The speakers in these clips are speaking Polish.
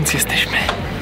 Więc jesteśmy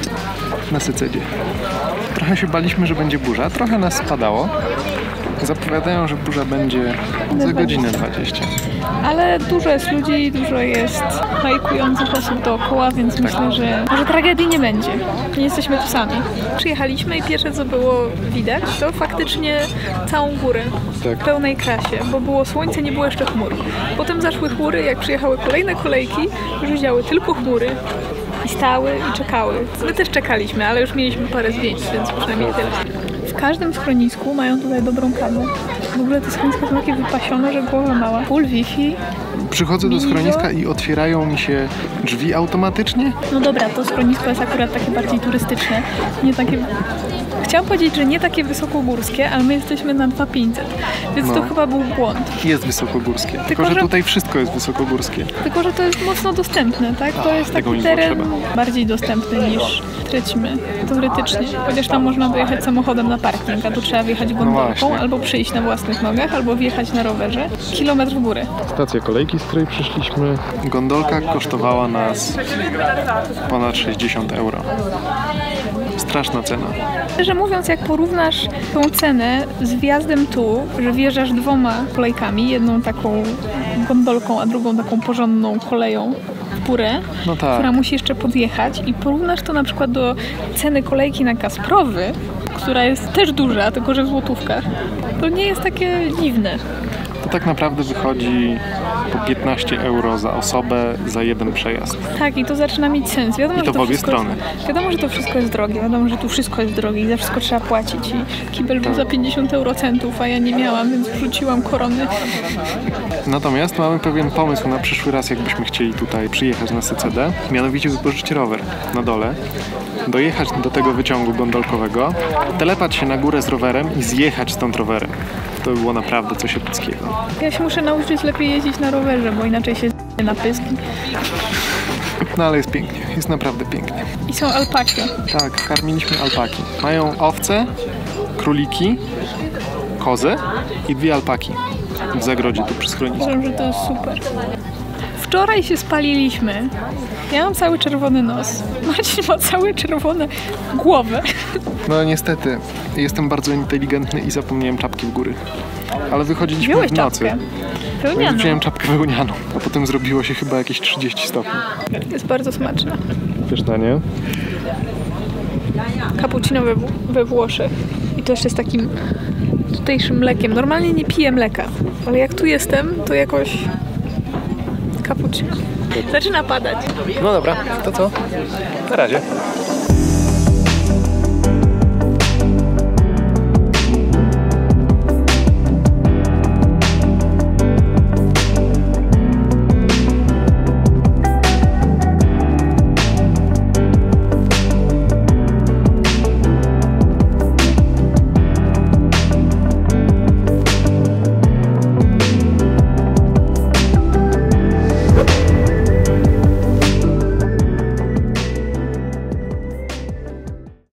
na Sycedzie. Trochę się baliśmy, że będzie burza, trochę nas spadało. Zapowiadają, że burza będzie za godzinę 20. Ale dużo jest ludzi, dużo jest hajkujących osób dookoła, więc myślę, że może tragedii nie będzie. Nie jesteśmy tu sami. Przyjechaliśmy i pierwsze co było widać, to faktycznie całą górę w pełnej krasie, bo było słońce, nie było jeszcze chmur. Potem zaszły chmury, jak przyjechały kolejne kolejki, już widziały tylko chmury. I stały i czekały. My też czekaliśmy, ale już mieliśmy parę zdjęć, więc przynajmniej tyle. W każdym schronisku mają tutaj dobrą kawę. W ogóle te schroniska są takie wypasione, że głowa mała. Full Wi-Fi. Przychodzę do schroniska i otwierają mi się drzwi automatycznie? No dobra, to schronisko jest akurat takie bardziej turystyczne. Nie takie... Chciałam powiedzieć, że nie takie wysokogórskie, ale my jesteśmy na 2500, więc to chyba był błąd. Jest wysokogórskie, tylko że tutaj wszystko jest wysokogórskie. Tylko że to jest mocno dostępne, tak? To jest taki teren bardziej dostępny niż Trecimy, teoretycznie. Chociaż tam można dojechać samochodem na parking, a tu trzeba wjechać gondolką, albo przyjść na własnych nogach, albo wjechać na rowerze. Kilometr w górę. Stacja kolejki, z której przyszliśmy. Gondolka kosztowała nas ponad 60 euro. Straszna cena. Szczerze mówiąc, jak porównasz tą cenę z wjazdem tu, że wjeżdżasz 2 kolejkami, jedną taką gondolką, a drugą taką porządną koleją w górę, która musi jeszcze podjechać, i porównasz to na przykład do ceny kolejki na Kasprowy, która jest też duża, tylko że w złotówkach, to nie jest takie dziwne. To tak naprawdę wychodzi po 15 euro za osobę za jeden przejazd. Tak, i to zaczyna mieć sens. Wiadomo, I to w obie strony. Wiadomo, że to wszystko jest drogie, wiadomo, że tu wszystko jest drogie i za wszystko trzeba płacić. I kibel był za 50 eurocentów, a ja nie miałam, więc wrzuciłam korony. Natomiast mamy pewien pomysł na przyszły raz, jakbyśmy chcieli tutaj przyjechać na Sycedę. Mianowicie wypożyczyć rower na dole, dojechać do tego wyciągu gondolkowego, telepać się na górę z rowerem i zjechać stąd rowerem. To by było naprawdę coś epickiego. Ja się muszę nauczyć lepiej jeździć na rowerze, bo inaczej się na pyski. No ale jest pięknie, jest naprawdę pięknie. I są alpaki. Tak, karmiliśmy alpaki. Mają owce, króliki, kozę i 2 alpaki w zagrodzie tu przy schronisku. Uważam, że to jest super. Wczoraj się spaliliśmy. Ja mam cały czerwony nos. Marcin ma całe czerwone głowę. No niestety, jestem bardzo inteligentny i zapomniałem czapki w góry. Ale wychodziliśmy w nocy. Czapkę. Wełnianą. Wziąłem czapkę wełnianą, a potem zrobiło się chyba jakieś 30 stopni. Jest bardzo smaczna. Pyszna, nie? Cappuccino we Włoszech. I to jeszcze z takim tutejszym mlekiem. Normalnie nie piję mleka, ale jak tu jestem, to jakoś cappuccino. Zaczyna padać. No dobra, to co? Na razie.